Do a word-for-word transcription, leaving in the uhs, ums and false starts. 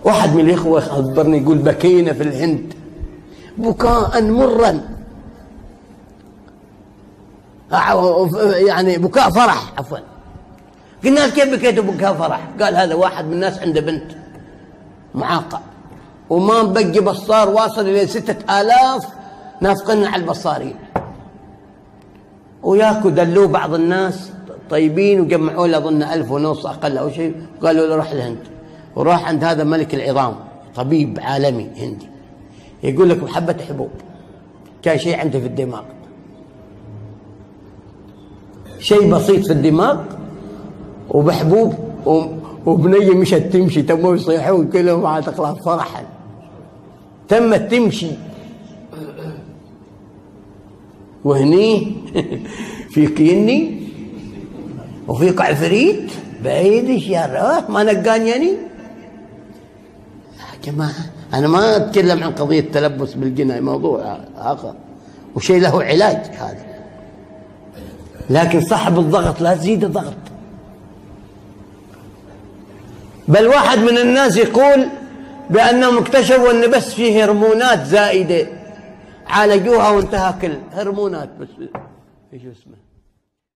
واحد من الإخوة خبرني يقول بكينا في الهند بكاء مرا، يعني بكاء فرح عفوا. قلنا كيف بكيتوا بكاء فرح؟ قال هذا واحد من الناس عنده بنت معاقة وما بقي بصار، واصل إلى ستة آلاف نافقين على البصارين، وياكو دلوه بعض الناس طيبين وجمعوا له أظن ألف ونص أقل أو شيء، قالوا له روح الهند. وراح عند هذا ملك العظام طبيب عالمي هندي، يقول لك بحبة حبوب كان شيء عنده في الدماغ، شيء بسيط في الدماغ وبحبوب، وبنية مشت تمشي تموا يصيحون كلهم على خلاص فرحا تمت تمشي. وهني فيك يني وفيك عفريت بعيد يا ما نقاني يعني. يا جماعة أنا ما أتكلم عن قضية تلبس بالجنة، موضوع آخر وشيء له علاج هذا، لكن صاحب الضغط لا تزيد الضغط. بل واحد من الناس يقول بأنهم اكتشفوا أن بس فيه هرمونات زائدة عالجوها وانتهى كل هرمونات بس ايش اسمه